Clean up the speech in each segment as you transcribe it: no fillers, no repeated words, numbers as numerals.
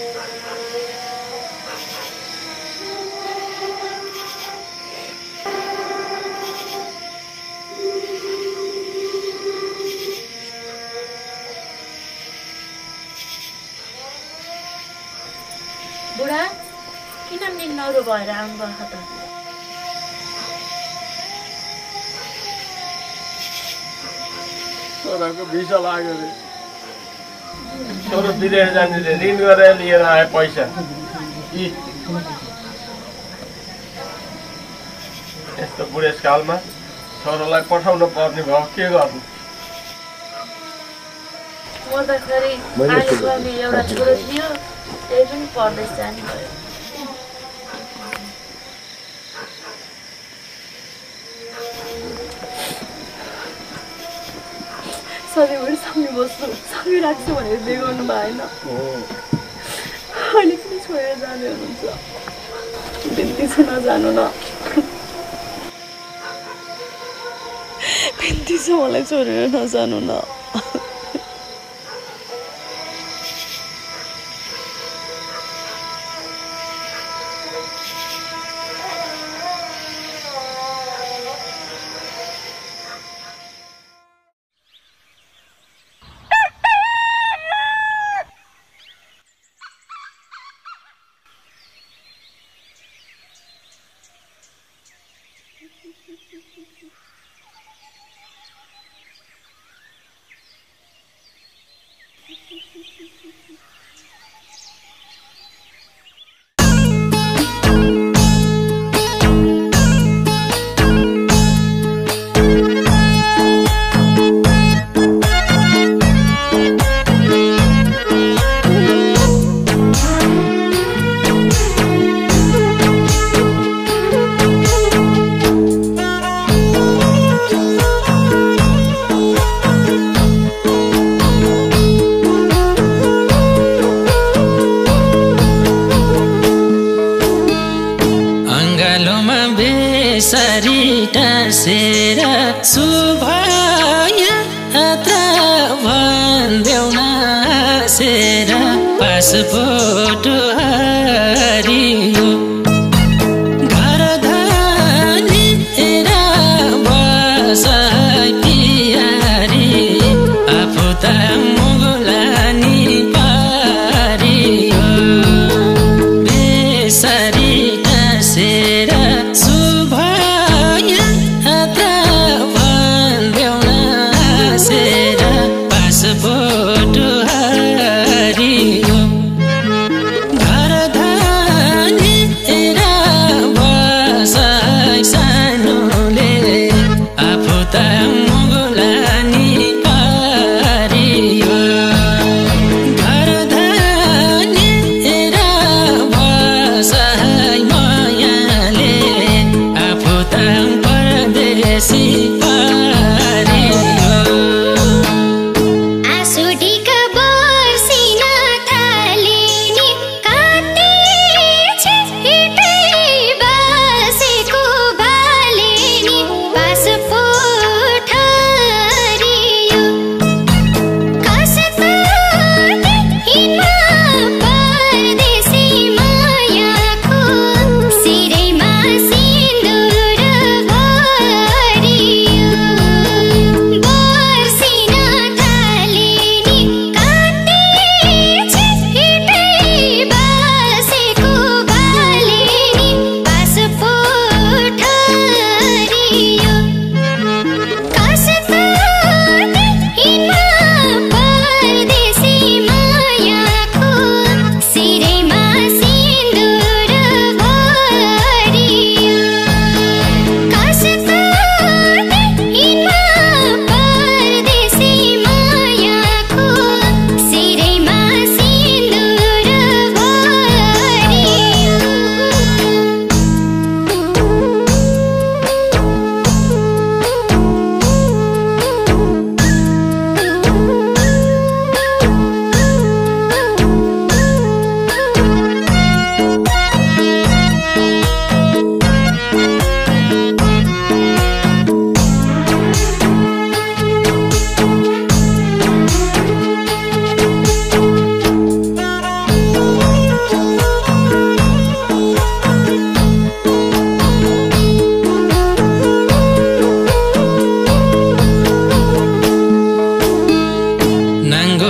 बुढा किन निन्नौरो भएर आउनुभएको त? छोराको भिसा लाग्यो रे। छोरो विदेश जाने रे, ऋण गरेर लिएर आए पैसा। यस्तो बुढेसकालमा छोरालाई पठाउनु पर्ने भयो, के गर्नु? मर्दाखेरि आलुवामी एउटा छोरो थियो, त्यही पनि पढ्दै जाने भयो। सधैँभरि सँगै बस्नु, सँगै राख्छु भनेर बिहे गर्नु भएन। अहिले पनि छोडेर जाने हुनुहुन्छ। बिन्ती छ नजानु न, बिन्ती छ मलाई छोडेर नजानु न। पासपोर्ट हरियो घर धानी बसाइ पियारी आफू त मुगलानी पारियो बेसरी टाँसेर सुभया भन्देउन पासपोर्ट हरियो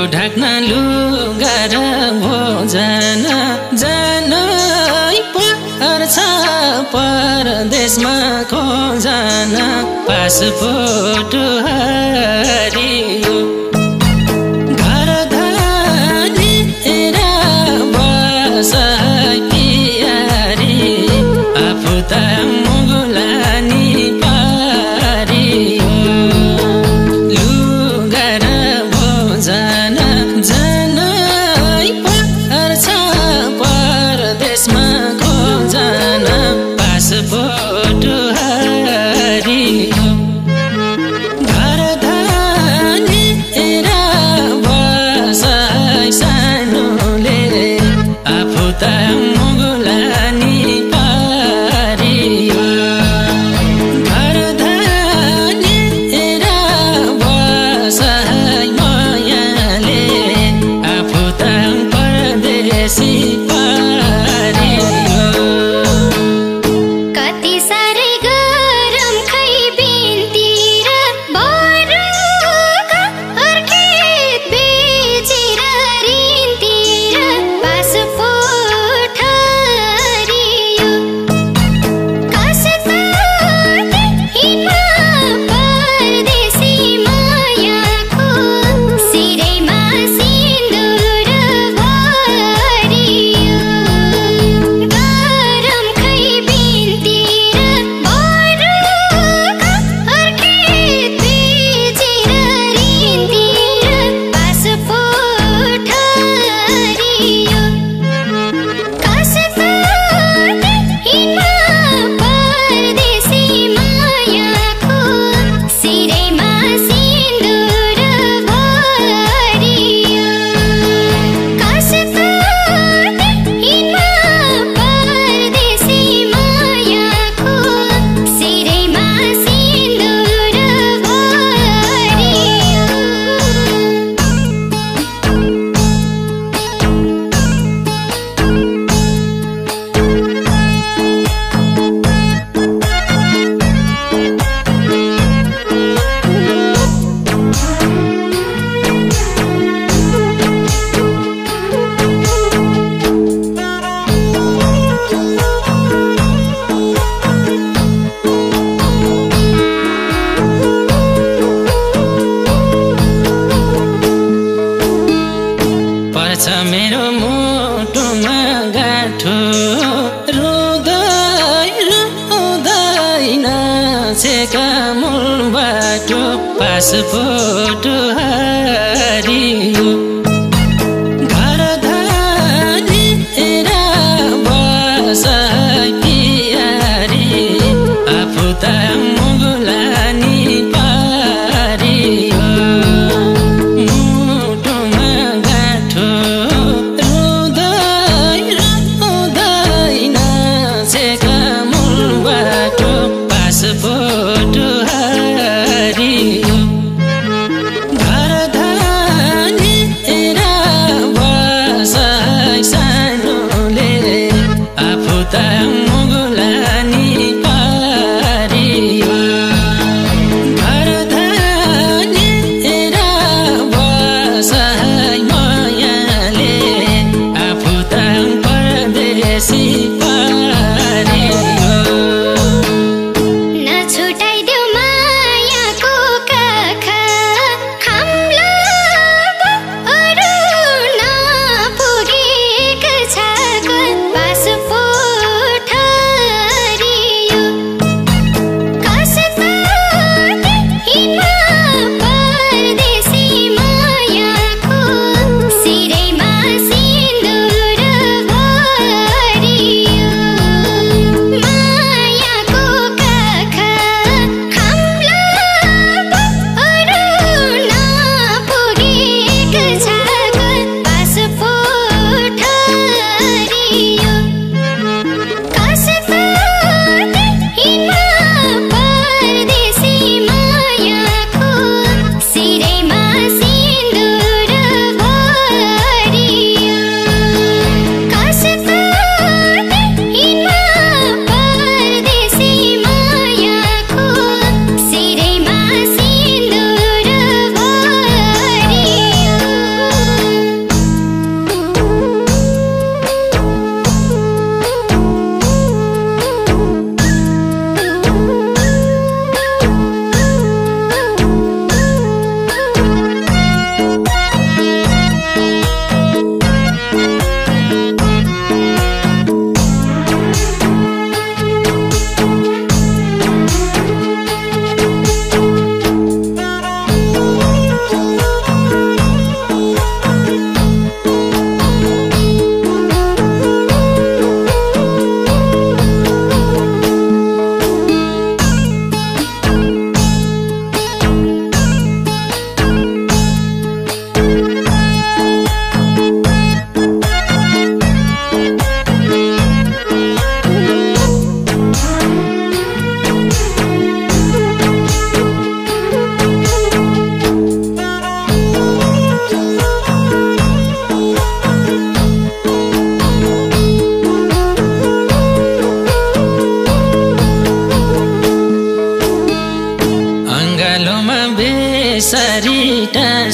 ढाक्न लुगा र भोजन जानै पर्छ परदेशमा खोजन पासपोर्ट हरियो घर धानेर बस पियारी आफू त मुगुलानी पारियो लुगा र भोजन जानै पर्छ परदेशमा खोजन पासपोर्ट हरियो घर धानेर बस सानोले आफू त मुगुलानी पारियो घर धानेर बस मायाले आफू त परदेशी पारियो कति साह्रै गरम खै बिन्ती र बरुका अर्कित बेचेर ऋणतिर पासपोर्ट हरियो कस्तो हिँड्न परदेशी मायाको सिरैमा सिन्दुर भरियो गरम खै बिन्ती र बरुका अर्कित बेचेर ऋणतिर पासपोर्ट हरियो कस्तो हिँड्न परदेशी मायाको सिरैमा सिन्दुर भरियो कस्तो हिँड्न परदेशी मायाको सिरैमा सिन्दुर भरियो पर्छ मेरो मुटुमा गाँठो रुँदै रुँदै नाचेका मूल बाटो पासपोर्ट हरियो घर धानेर बस पियारी आफू त मुगुलानी पारियो मुटुमा गाँठो रुँदै रुँदै नाचेका मूल बाटो पासपोर्ट हरियो घर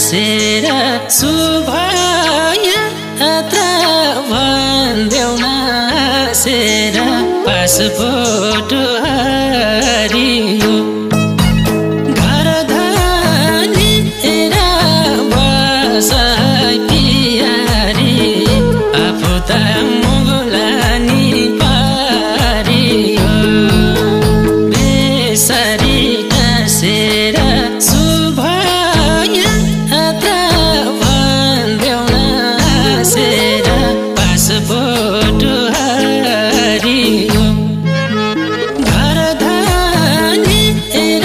टाँसेर शुभ यात्रा भन्देऊ नासेर पासपोर्ट हरियो घर धनीर बसाइ पियारी आफू त मुगुलानी पारियो बेसरी टाँसेर शुभ यात्रा भन्देऊ नासेर पासपोर्ट हरियो घर धनीर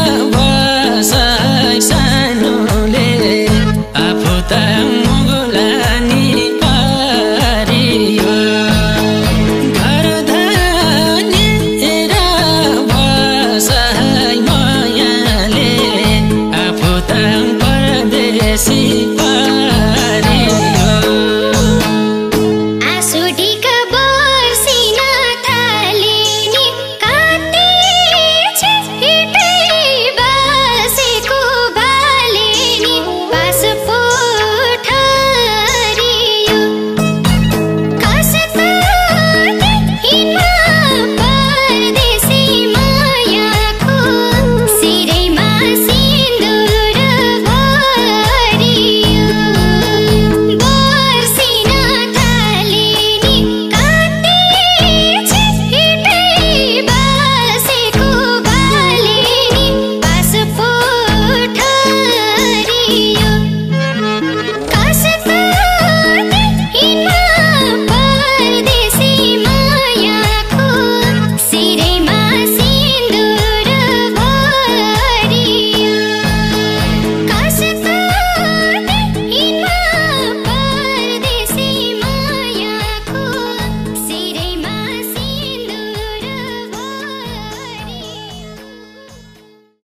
बसाइ सानोले आफू त मुगुलानी पारियो घर धनीर बसाइ मायाले आफू त परदेशी